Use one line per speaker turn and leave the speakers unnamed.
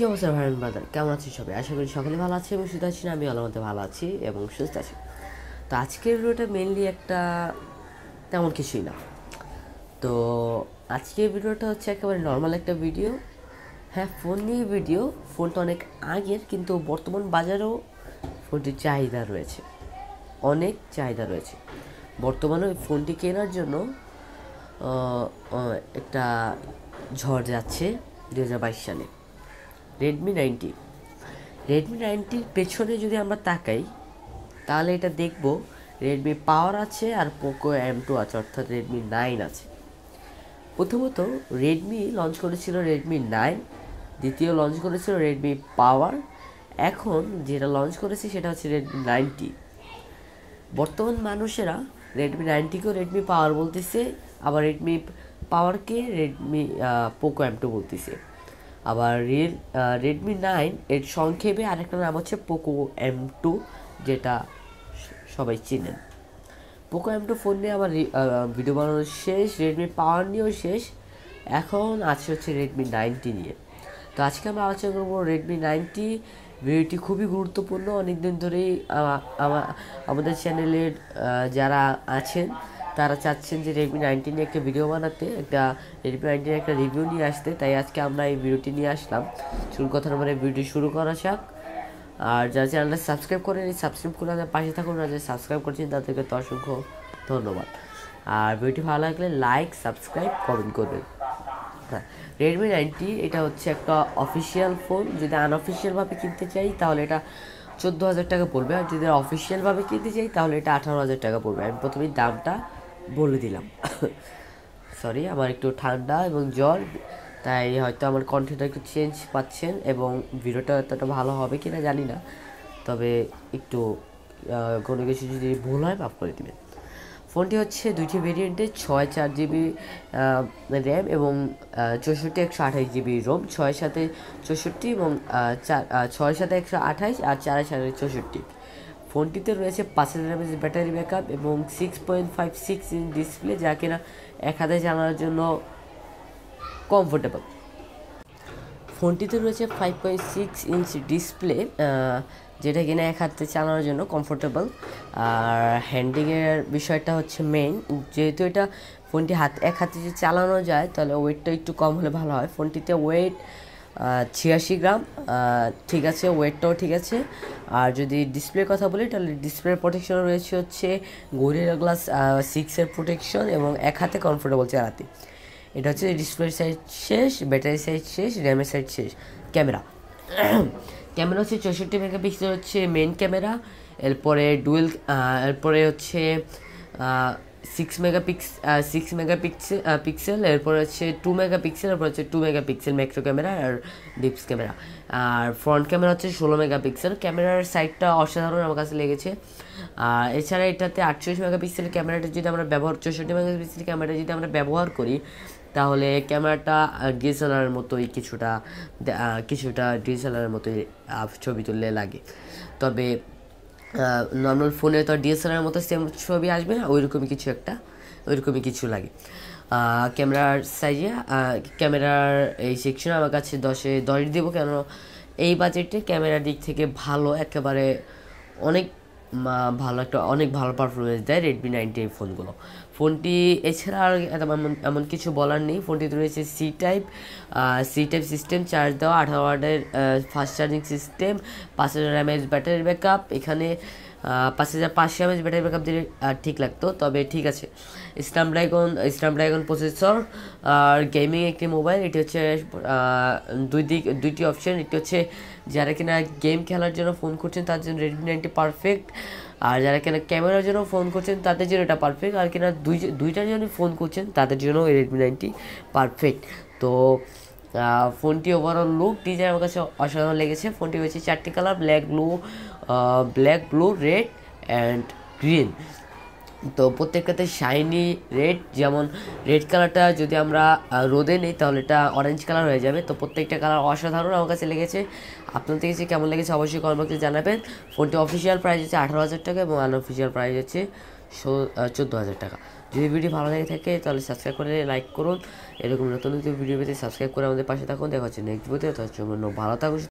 কি অবস্থা ভাই ব্রাদার, কেমন আছি সবাই? আশা করি সকলে ভালো আছে এবং সুস্থ আছি। আমি আল্লাহর মধ্যে ভালো আছি এবং সুস্থ আছি। তো আজকের ভিডিওটা মেনলি একটা তেমন কিছুই না। তো আজকের ভিডিওটা হচ্ছে একেবারে নর্মাল একটা ভিডিও। হ্যাঁ, ফোন নিয়ে ভিডিও। ফোনটা অনেক আগের, কিন্তু বর্তমান বাজারেও ফোনটির চাহিদা রয়েছে, অনেক চাহিদা রয়েছে। বর্তমানে ওই ফোনটি কেনার জন্য একটা ঝড় যাচ্ছে 2022 সালে। রেডমি 90 পেছনে যদি আমরা তাকাই, তাহলে এটা দেখব রেডমি পাওয়ার আছে আর পোকো M2 আছে, অর্থাৎ রেডমি 9 আছে। প্রথমত রেডমি লঞ্চ করেছিল রেডমি 9, দ্বিতীয় লঞ্চ করেছিল রেডমি পাওয়ার, এখন যেটা লঞ্চ করেছে সেটা হচ্ছে রেডমি 90। বর্তমান মানুষেরা রেডমি 90কেও রেডমি পাওয়ার বলতেছে, আবার রেডমি পাওয়ারকে রেডমি পোকো M2 বলতেছে। আবার রেডমি 9 এর সংক্ষেপে আরেকটা নাম হচ্ছে পোকো M2, যেটা সবাই চিনেন। পোকো M2 ফোন নিয়ে আমার ভিডিও বানানো শেষ, রেডমি পাওয়ার নিয়েও শেষ, এখন আছে হচ্ছে রেডমি 90 নিয়ে। তো আজকে আমরা আলোচনা করবো রেডমি 90। ভিডিওটি খুবই গুরুত্বপূর্ণ। অনেকদিন ধরেই আমাদের চ্যানেলের যারা আছেন তারা চাচ্ছেন যে রেডমি 90 নিয়ে একটা ভিডিও বানাতে, একটা রেডমি 90 একটা রিভিউ নিয়ে আসতে, তাই আজকে আমরা এই ভিডিওটি নিয়ে আসলাম। শুরু কথা মানে ভিডিওটি শুরু করা যাক। আর যারা চ্যানেলটা সাবস্ক্রাইব করেন, সাবস্ক্রাইব করে আমাদের পাশে থাকুন। আর যারা সাবস্ক্রাইব করছেন তাদেরকে তো অসংখ্য ধন্যবাদ। আর ভিডিওটি ভালো লাগলে লাইক, সাবস্ক্রাইব, কমেন্ট করবেন। হ্যাঁ, রেডমি 90 এটা হচ্ছে একটা অফিসিয়াল ফোন। যদি আনঅফিসিয়ালভাবে কিনতে চাই তাহলে এটা 14,000 টাকা পড়বে, আর যদি অফিসিয়ালভাবে কিনতে চাই তাহলে এটা 18,000 টাকা পড়বে। আমি প্রথমেই দামটা বলে দিলাম। সরি, আমার একটু ঠান্ডা এবং জ্বর, তাই হয়তো আমার কন্টেন্টটা একটু চেঞ্জ পাচ্ছেন এবং ভিডিওটা এতটা ভালো হবে কি না জানি না, তবে একটু কোনো কিছু যদি ভুল হয় মাফ করে দেবেন। ফোনটি হচ্ছে দুইটি ভেরিয়েন্টে, 6/4 GB র্যাম এবং 64/128 GB রোম। 6/64 এবং 6/128 আর 4/64। ফোনটিতে রয়েছে 5000 mAh ব্যাটারি ব্যাকআপ এবং 6.56 ইঞ্চ ডিসপ্লে, যা কিনা এক হাতে চালানোর জন্য কমফোর্টেবল। ফোনটিতে রয়েছে 5.6 ইঞ্চ ডিসপ্লে, যেটা কিনা এক হাতে চালানোর জন্য কমফোর্টেবল। আর হ্যান্ডিংয়ের বিষয়টা হচ্ছে মেইন, যেহেতু এটা ফোনটি এক হাতে যদি চালানো যায় তাহলে ওয়েটটা একটু কম হলে ভালো হয়। ফোনটিতে ওয়েট 86 গ্রাম, ঠিক আছে, ওয়েটটাও ঠিক আছে। আর যদি ডিসপ্লের কথা বলি তাহলে ডিসপ্লের প্রোটেকশন রয়েছে হচ্ছে গরিলা গ্লাস 6 প্রোটেকশন এবং এক হাতে কমফোর্টেবল চালাতে। এটা হচ্ছে ডিসপ্লে সাইজ শেষ, ব্যাটারি সাইজ শেষ, র্যামের সাইজ শেষ। ক্যামেরা হচ্ছে 64 মেগাপিক্সেল হচ্ছে মেন ক্যামেরা, এরপরে হচ্ছে 6 মেগাপিক্সেল, এরপরে হচ্ছে 2 মেগাপিক্সেল, এরপর হচ্ছে 2 মেগাপিক্সেল ম্যাক্রো ক্যামেরা আর ডিপস ক্যামেরা। আর ফ্রন্ট ক্যামেরা হচ্ছে 16 মেগাপিক্সেল। ক্যামেরার সাইডটা অসাধারণ আমার কাছে লেগেছে। আর এছাড়া এটাতে 48 মেগাপিক্সেলের ক্যামেরাটা যদি আমরা 64 মেগাপিক্সেলের ক্যামেরাটা যদি আমরা ব্যবহার করি তাহলে ক্যামেরাটা ডিএসএলআরের মতোই কিছুটা ডিএসএলআরের মতোই ছবি তুললে লাগে। তবে নর্মাল ফোনে তো ডিএসএলআরের মতো সেম ছবি আসবে না, ওইরকমই কিছু লাগে। ক্যামেরার এই সেকশনে আমার কাছে 10-এ 10 দেবো, কেন এই বাজেটে ক্যামেরার দিক থেকে ভালো, একেবারে অনেক ভালো পারফরমেন্স দেয় রেডমি 90 ফোনগুলো। ফোনটি এছাড়া আর এমন কিছু বলার নেই। ফোনটিতে রয়েছে সি টাইপ সিস্টেম, চার্জ দেওয়া 18 ওয়াটের fast charging system, 5000 mAh battery backup. এখানে 5500 mAh ব্যাটারি ব্যাকআপ দিলে ঠিক লাগতো, তবে ঠিক আছে। স্ন্যাপড্রাগন প্রসেসর আর গেমিং একটি মোবাইল। এটি হচ্ছে দুইটি অপশন। এটি হচ্ছে যারা কিনা গেম খেলার জন্য ফোন করছেন তার জন্য রেডমি 90 পারফেক্ট, আর যারা কিনা ক্যামেরার জন্য ফোন করছেন তাদের জন্য এটা পারফেক্ট, আর কিনা দুইটার জন্য ফোন করছেন তাদের জন্য রেডমি 90 পারফেক্ট। তো ফোনটি ওভারঅল লুক ডিজাইন আমার কাছে অসাধারণ লেগেছে। ফোনটি হচ্ছে 4টি colour, black, blue, red and green. তো প্রত্যেকটাতে শাইনি রেড, যেমন রেড কালারটা যদি আমরা রোদে নিই তাহলে এটা অরেঞ্জ কালার হয়ে যাবে। তো প্রত্যেকটা কালার অসাধারণ আমার কাছে লেগেছে। আপনাদের কাছে কেমন লেগেছে অবশ্যই কমেন্ট বক্সে জানাবেন। ফোনটি অফিসিয়াল প্রাইস হচ্ছে 18,000 টাকা এবং আনঅফিসিয়াল প্রাইস হচ্ছে 14,000 টাকা। যদি ভিডিও ভালো লেগে থাকে তাহলে সাবস্ক্রাইব করে লাইক করুন। এরকম নতুন নতুন ভিডিও পেতে সাবস্ক্রাইব করে আমাদের পাশে থাকুন। দেখা হচ্ছে নেক্সট ভিডিওতে। তার জন্য ভালো থাকুন।